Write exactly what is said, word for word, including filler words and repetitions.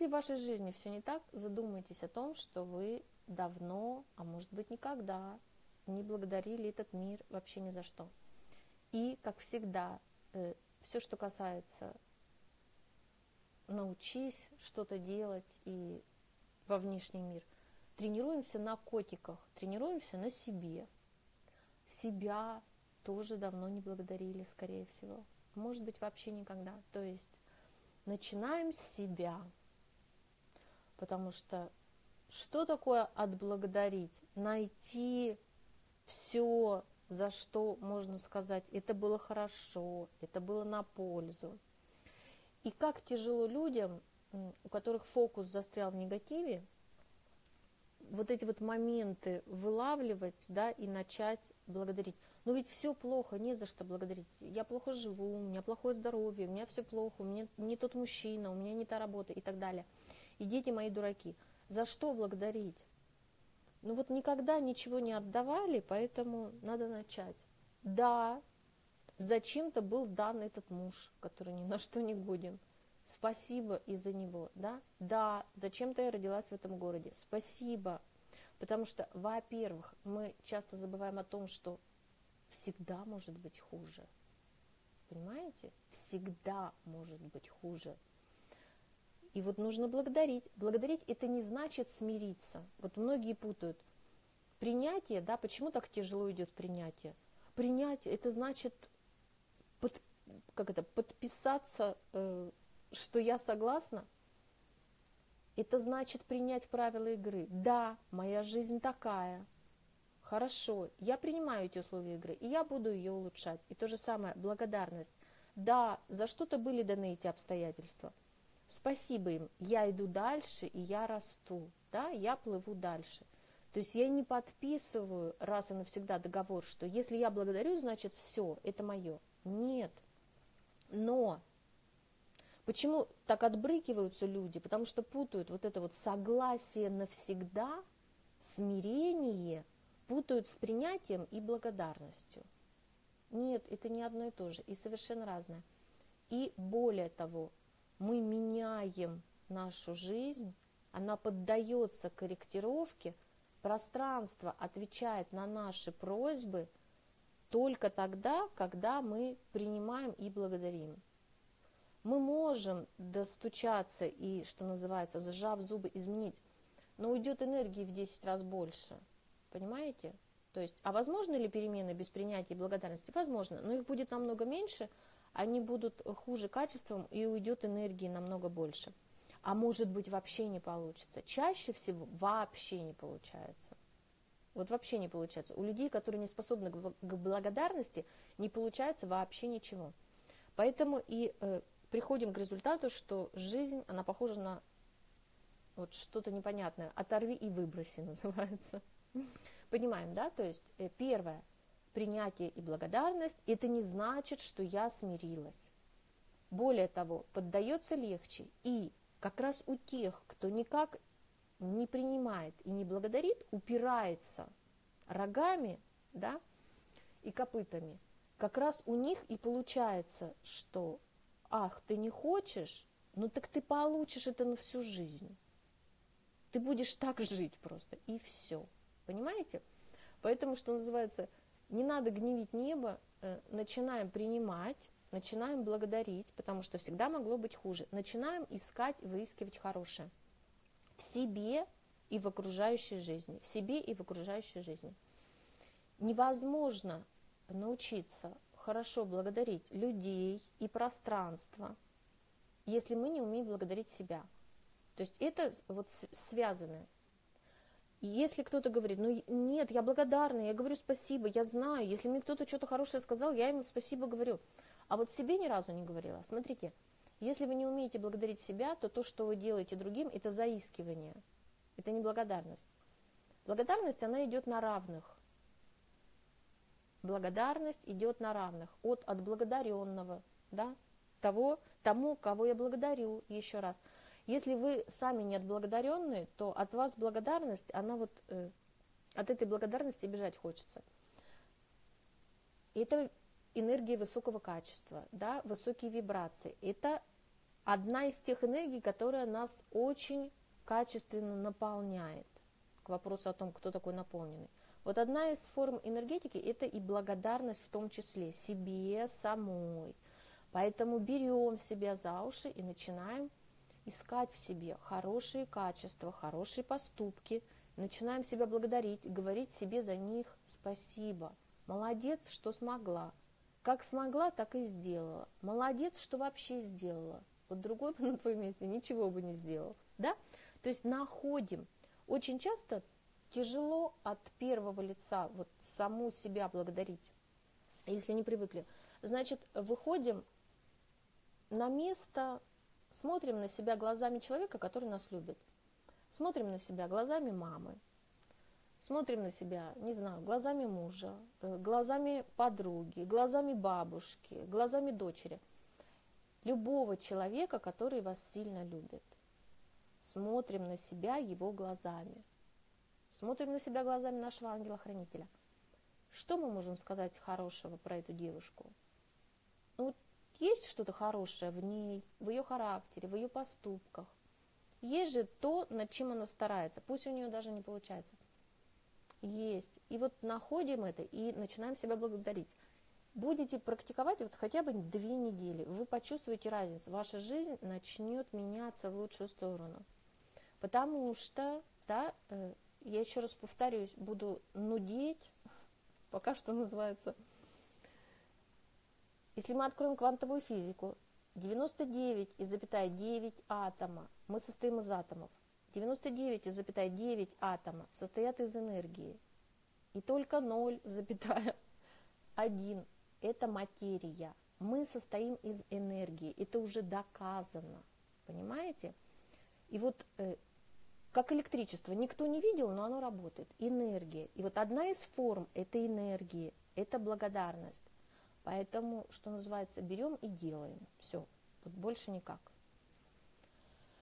Если в вашей жизни все не так, задумайтесь о том, что вы давно, а может быть никогда, не благодарили этот мир вообще ни за что. И, как всегда, все, что касается научись что-то делать и во внешний мир, тренируемся на котиках, тренируемся на себе. Себя тоже давно не благодарили, скорее всего. Может быть, вообще никогда. То есть начинаем с себя. Потому что что такое отблагодарить? Найти все, за что можно сказать, это было хорошо, это было на пользу. И как тяжело людям, у которых фокус застрял в негативе, вот эти вот моменты вылавливать, да, и начать благодарить. Но ведь все плохо, не за что благодарить. Я плохо живу, у меня плохое здоровье, у меня все плохо, у меня не тот мужчина, у меня не та работа и так далее. И дети мои дураки. За что благодарить? Ну вот никогда ничего не отдавали, поэтому надо начать. Да, зачем-то был дан этот муж, который ни на что не годен. Спасибо из-за него, да? Да, зачем-то я родилась в этом городе. Спасибо. Потому что, во-первых, мы часто забываем о том, что всегда может быть хуже. Понимаете? Всегда может быть хуже. И вот нужно благодарить. Благодарить это не значит смириться. Вот многие путают. Принятие, да, почему так тяжело идет принятие? Принятие это значит под, как это, подписаться, э, что я согласна. Это значит принять правила игры. Да, моя жизнь такая. Хорошо, я принимаю эти условия игры, и я буду ее улучшать. И то же самое, благодарность. Да, за что-то были даны эти обстоятельства. Спасибо им, я иду дальше, и я расту, да, я плыву дальше. То есть я не подписываю раз и навсегда договор, что если я благодарю, значит все, это мое. Нет. Но почему так отбрыкиваются люди? Потому что путают вот это вот согласие навсегда, смирение, путают с принятием и благодарностью. Нет, это не одно и то же, и совершенно разное. И более того, мы меняем нашу жизнь, она поддается корректировке, пространство отвечает на наши просьбы только тогда, когда мы принимаем и благодарим. Мы можем достучаться и, что называется, зажав зубы, изменить, но уйдет энергии в десять раз больше. Понимаете? То есть, а возможны ли перемены без принятия и благодарности? Возможно, но их будет намного меньше, они будут хуже качеством и уйдет энергии намного больше. А может быть вообще не получится. Чаще всего вообще не получается. Вот вообще не получается. У людей, которые не способны к благодарности, не получается вообще ничего. Поэтому и э, приходим к результату, что жизнь, она похожа на вот что-то непонятное. Оторви и выброси называется. Понимаем, да? То есть э, первое. Принятие и благодарность, это не значит, что я смирилась. Более того, поддается легче. И как раз у тех, кто никак не принимает и не благодарит, упирается рогами, да, и копытами, как раз у них и получается, что ах, ты не хочешь, ну так ты получишь это на всю жизнь. Ты будешь так жить просто, и все. Понимаете? Поэтому, что называется, не надо гневить небо, э, начинаем принимать, начинаем благодарить, потому что всегда могло быть хуже. Начинаем искать, выискивать хорошее в себе и в окружающей жизни. В себе и в окружающей жизни. Невозможно научиться хорошо благодарить людей и пространство, если мы не умеем благодарить себя. То есть это вот связано. И если кто-то говорит, ну нет, я благодарна, я говорю спасибо, я знаю, если мне кто-то что-то хорошее сказал, я ему спасибо говорю. А вот себе ни разу не говорила. Смотрите, если вы не умеете благодарить себя, то то, что вы делаете другим, это заискивание. Это не благодарность. Благодарность, она идет на равных. Благодарность идет на равных. От отблагодаренного, да, того, тому, кого я благодарю, еще раз. Если вы сами не отблагодаренные, то от вас благодарность, она вот, э, от этой благодарности бежать хочется. И это энергия высокого качества, да, высокие вибрации. Это одна из тех энергий, которая нас очень качественно наполняет. К вопросу о том, кто такой наполненный. Вот одна из форм энергетики – это и благодарность в том числе себе самой. Поэтому берем себя за уши и начинаем искать в себе хорошие качества, хорошие поступки, начинаем себя благодарить, говорить себе за них спасибо. Молодец, что смогла. Как смогла, так и сделала. Молодец, что вообще сделала. Вот другой бы на твоем месте ничего бы не сделал. Да? То есть находим. Очень часто тяжело от первого лица вот саму себя благодарить, если не привыкли. Значит, выходим на место, смотрим на себя глазами человека, который нас любит. Смотрим на себя глазами мамы. Смотрим на себя, не знаю, глазами мужа, глазами подруги, глазами бабушки, глазами дочери. Любого человека, который вас сильно любит. Смотрим на себя его глазами. Смотрим на себя глазами нашего ангела-хранителя. Что мы можем сказать хорошего про эту девушку? Ну, вот есть что-то хорошее в ней, в ее характере, в ее поступках. Есть же то, над чем она старается. Пусть у нее даже не получается. Есть. И вот находим это и начинаем себя благодарить. Будете практиковать вот хотя бы две недели, вы почувствуете разницу. Ваша жизнь начнет меняться в лучшую сторону. Потому что, да, я еще раз повторюсь, буду нудеть, пока что называется. Если мы откроем квантовую физику, девяносто девять и девять атома, мы состоим из атомов. девяносто девять и девять атома состоят из энергии. И только ноль целых один это материя. Мы состоим из энергии. Это уже доказано. Понимаете? И вот э, как электричество. Никто не видел, но оно работает. Энергия. И вот одна из форм этой энергии – это благодарность. Поэтому, что называется, берем и делаем. Все. Вот больше никак.